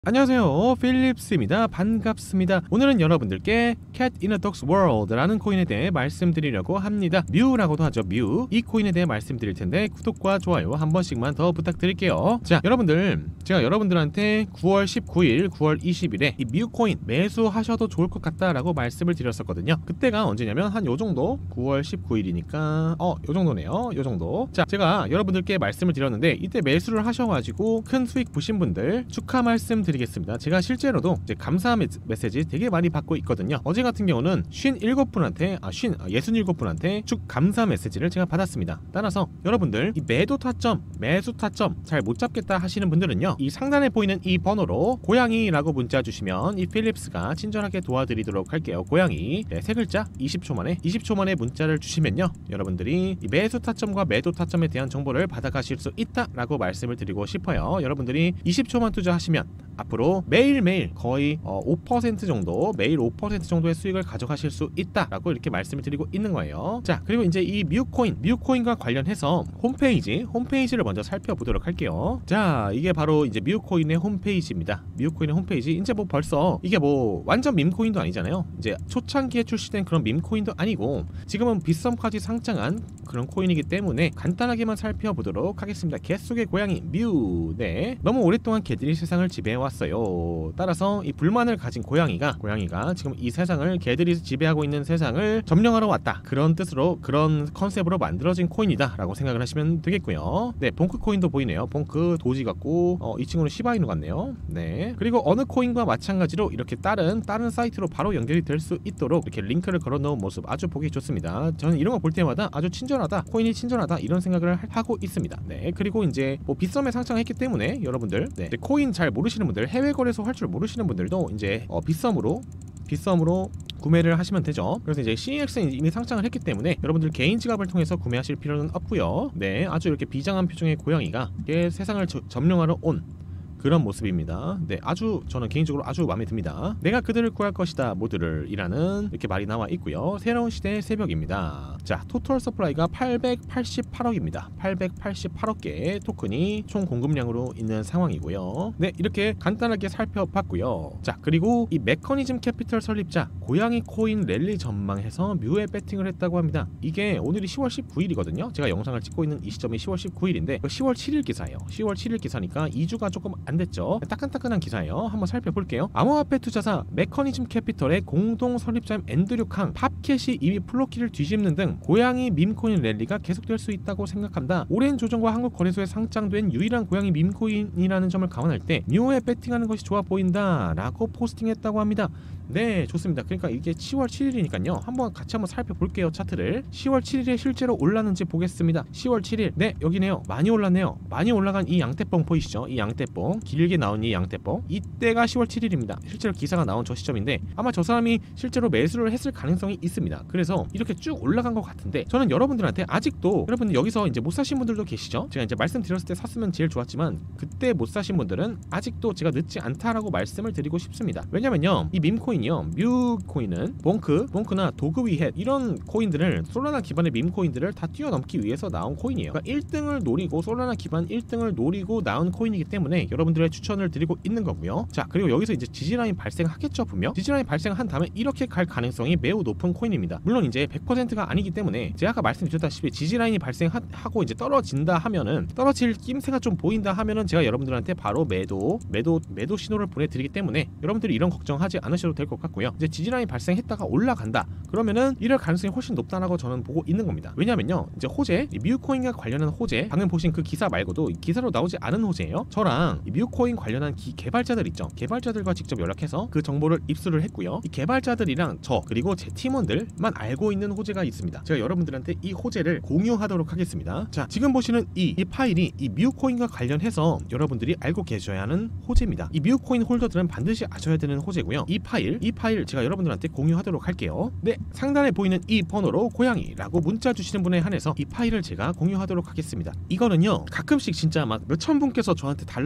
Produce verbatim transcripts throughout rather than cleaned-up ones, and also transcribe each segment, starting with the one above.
안녕하세요, 필립스입니다. 반갑습니다. 오늘은 여러분들께 Cat in a Dog's World 라는 코인에 대해 말씀드리려고 합니다. 뮤라고도 하죠. 뮤. 이 코인에 대해 말씀드릴 텐데 구독과 좋아요 한 번씩만 더 부탁드릴게요. 자, 여러분들, 제가 여러분들한테 구월 십구일, 구월 이십일에 이 뮤 코인 매수하셔도 좋을 것 같다라고 말씀을 드렸었거든요. 그때가 언제냐면 한 요정도, 구월 십구일이니까 어 요정도네요. 요정도. 자, 제가 여러분들께 말씀을 드렸는데 이때 매수를 하셔가지고 큰 수익 보신 분들 축하 말씀 드리겠습니다. 제가 실제로도 이제 감사 메시지 되게 많이 받고 있거든요. 어제 같은 경우는 오십칠 분한테 아 쉰, 육십칠 분한테 축 감사 메시지를 제가 받았습니다. 따라서 여러분들 이 매도 타점, 매수 타점 잘 못 잡겠다 하시는 분들은요, 이 상단에 보이는 이 번호로 고양이라고 문자 주시면 이 필립스가 친절하게 도와드리도록 할게요. 고양이. 네, 세 글자 이십 초 만에 이십 초 만에 문자를 주시면요, 여러분들이 이 매수 타점과 매도 타점에 대한 정보를 받아가실 수 있다라고 말씀을 드리고 싶어요. 여러분들이 이십 초만 투자하시면 앞으로 매일매일 거의 어, 오 퍼센트 정도, 매일 오 퍼센트 정도의 수익을 가져가실 수 있다라고 이렇게 말씀을 드리고 있는 거예요. 자, 그리고 이제 이 뮤코인, 뮤코인과 관련해서 홈페이지, 홈페이지를 먼저 살펴보도록 할게요. 자, 이게 바로 이제 뮤코인의 홈페이지입니다. 뮤코인의 홈페이지. 이제 뭐 벌써 이게 뭐 완전 밈코인도 아니잖아요. 이제 초창기에 출시된 그런 밈코인도 아니고 지금은 빗썸까지 상장한 그런 코인이기 때문에 간단하게만 살펴보도록 하겠습니다. 개 속의 고양이 뮤. 네, 너무 오랫동안 개들이 세상을 지배해왔어요. 따라서 이 불만을 가진 고양이가 고양이가 지금 이 세상을, 개들이 지배하고 있는 세상을 점령하러 왔다, 그런 뜻으로, 그런 컨셉으로 만들어진 코인이다 라고 생각을 하시면 되겠고요. 네, 봉크 코인도 보이네요. 봉크 도지 같고 어, 이 친구는 시바이누 같네요. 네, 그리고 어느 코인과 마찬가지로 이렇게 다른 다른 사이트로 바로 연결이 될 수 있도록 이렇게 링크를 걸어 놓은 모습 아주 보기 좋습니다. 저는 이런 거 볼 때마다 아주 친절하다, 코인이 친절하다, 이런 생각을 하고 있습니다. 네, 그리고 이제 뭐 빗썸에 상장했기 때문에 여러분들, 네, 코인 잘 모르시는 분들, 해외 거래소 할 줄 모르시는 분들도 이제 어, 빗썸으로 빗썸으로 구매를 하시면 되죠. 그래서 이제 씨이엑스에 이미 상장을 했기 때문에 여러분들 개인 지갑을 통해서 구매하실 필요는 없고요. 네, 아주 이렇게 비장한 표정의 고양이가 세상을 저, 점령하러 온 그런 모습입니다. 네, 아주 저는 개인적으로 아주 마음에 듭니다. 내가 그들을 구할 것이다 모두를 이라는 이렇게 말이 나와 있고요. 새로운 시대의 새벽입니다. 자, 토털 서플라이가 팔백팔십팔억입니다. 팔백팔십팔억 개의 토큰이 총 공급량으로 있는 상황이고요. 네, 이렇게 간단하게 살펴봤고요. 자, 그리고 이 메커니즘 캐피털 설립자 고양이 코인 랠리 전망해서 뮤에 배팅을 했다고 합니다. 이게 오늘이 시월 십구일이거든요. 제가 영상을 찍고 있는 이 시점이 시월 십구일인데 시월 칠일 기사예요. 시월 칠일 기사니까 이 주가 조금 안 됐죠. 따끈따끈한 기사예요. 한번 살펴볼게요. 암호화폐 투자사 메커니즘 캐피털의 공동 설립자인 앤드류 캉, 팝캣이 이미 플로키를 뒤집는 등 고양이 밈코인 랠리가 계속될 수 있다고 생각한다. 오랜 조정과 한국 거래소에 상장된 유일한 고양이 밈코인이라는 점을 감안할 때 뮤에 배팅하는 것이 좋아 보인다 라고 포스팅했다고 합니다. 네, 좋습니다. 그러니까 이게 시월 칠일이니까요. 한번 같이 한번 살펴볼게요. 차트를. 시월 칠일에 실제로 올랐는지 보겠습니다. 시월 칠일, 네, 여기네요. 많이 올랐네요. 많이 올라간 이 양떼뽕 보이시죠? 이 양떼뽕, 길게 나온 이 양떼뽕, 이때가 시월 칠일입니다. 실제로 기사가 나온 저 시점인데 아마 저 사람이 실제로 매수를 했을 가능성이 있습니다. 그래서 이렇게 쭉 올라간 것 같은데, 저는 여러분들한테 아직도, 여러분들 여기서 이제 못 사신 분들도 계시죠? 제가 이제 말씀드렸을 때 샀으면 제일 좋았지만 그때 못 사신 분들은 아직도 제가 늦지 않다라고 말씀을 드리고 싶습니다. 왜냐면요, 이 밈코인 뮤 코인은 봉크, 봉크나 도그 위헷 이런 코인들을, 솔라나 기반의 밈 코인들을 다 뛰어넘기 위해서 나온 코인이에요. 그러니까 일 등을 노리고, 솔라나 기반 일 등을 노리고 나온 코인이기 때문에 여러분들의 추천을 드리고 있는 거고요. 자, 그리고 여기서 이제 지지라인 발생하겠죠. 분명 지지라인 발생한 다음에 이렇게 갈 가능성이 매우 높은 코인입니다. 물론 이제 백 퍼센트가 아니기 때문에 제가 아까 말씀드렸다시피 지지라인이 발생하고 이제 떨어진다 하면은, 떨어질 낌새가 좀 보인다 하면은 제가 여러분들한테 바로 매도 매도 매도 신호를 보내드리기 때문에 여러분들이 이런 걱정하지 않으셔도 될 것 같고요. 이제 지지라인이 발생했다가 올라간다 그러면은 이럴 가능성이 훨씬 높다라고 저는 보고 있는 겁니다. 왜냐면요, 이제 호재, 뮤코인과 관련한 호재, 방금 보신 그 기사 말고도 기사로 나오지 않은 호재예요. 저랑 뮤코인 관련한 기, 개발자들 있죠. 개발자들과 직접 연락해서 그 정보를 입수를 했고요. 이 개발자들이랑 저, 그리고 제 팀원들만 알고 있는 호재가 있습니다. 제가 여러분들한테 이 호재를 공유하도록 하겠습니다. 자, 지금 보시는 이, 이 파일이 이 뮤코인과 관련해서 여러분들이 알고 계셔야 하는 호재입니다. 이 뮤코인 홀더들은 반드시 아셔야 되는 호재고요. 이 파일, 이 파일 제가 여러분들한테 공유하도록 할게요. 네, 상단에 보이는 이 번호로 고양이라고 문자 주시는 분에 한해서 이 파일을 제가 공유하도록 하겠습니다. 이거는요, 가끔씩 진짜 막 몇천 분께서 저한테 달라고 하시는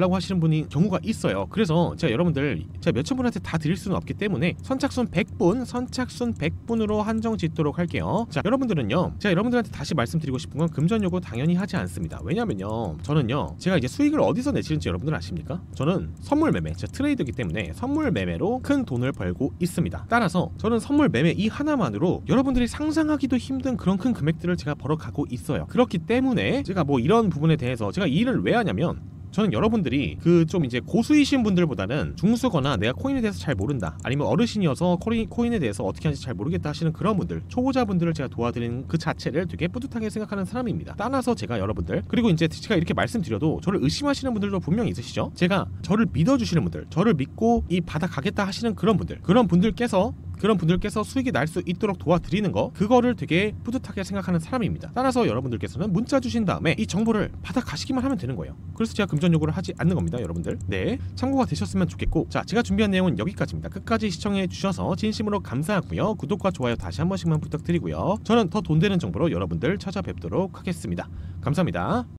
분이 경우가 있어요. 그래서 제가 여러분들 제가 몇천 분한테 다 드릴 수는 없기 때문에 선착순 백 분 선착순 백 분으로 한정 짓도록 할게요. 자, 여러분들은요, 제가 여러분들한테 다시 말씀드리고 싶은 건 금전 요구 당연히 하지 않습니다. 왜냐면요, 저는요, 제가 이제 수익을 어디서 내시는지 여러분들 아십니까? 저는 선물 매매, 제 트레이더이기 때문에 선물 매매로 큰 돈을 벌고 있습니다. 따라서 저는 선물 매매 이 하나만으로 여러분들이 상상하기도 힘든 그런 큰 금액들을 제가 벌어가고 있어요. 그렇기 때문에 제가 뭐 이런 부분에 대해서 제가 이 일을 왜 하냐면, 저는 여러분들이 그 좀 이제 고수이신 분들보다는 중수거나 내가 코인에 대해서 잘 모른다, 아니면 어르신이어서 코인, 코인에 대해서 어떻게 하는지 잘 모르겠다 하시는 그런 분들, 초보자분들을 제가 도와드리는 그 자체를 되게 뿌듯하게 생각하는 사람입니다. 따라서 제가 여러분들, 그리고 이제 제가 이렇게 말씀드려도 저를 의심하시는 분들도 분명히 있으시죠? 제가 저를 믿어주시는 분들, 저를 믿고 이 받아가겠다 하시는 그런 분들, 그런 분들께서 그런 분들께서 수익이 날 수 있도록 도와드리는 거, 그거를 되게 뿌듯하게 생각하는 사람입니다. 따라서 여러분들께서는 문자 주신 다음에 이 정보를 받아 가시기만 하면 되는 거예요. 그래서 제가 금전 요구를 하지 않는 겁니다, 여러분들. 네, 참고가 되셨으면 좋겠고, 자, 제가 준비한 내용은 여기까지입니다. 끝까지 시청해 주셔서 진심으로 감사하고요. 구독과 좋아요 다시 한 번씩만 부탁드리고요. 저는 더 돈 되는 정보로 여러분들 찾아뵙도록 하겠습니다. 감사합니다.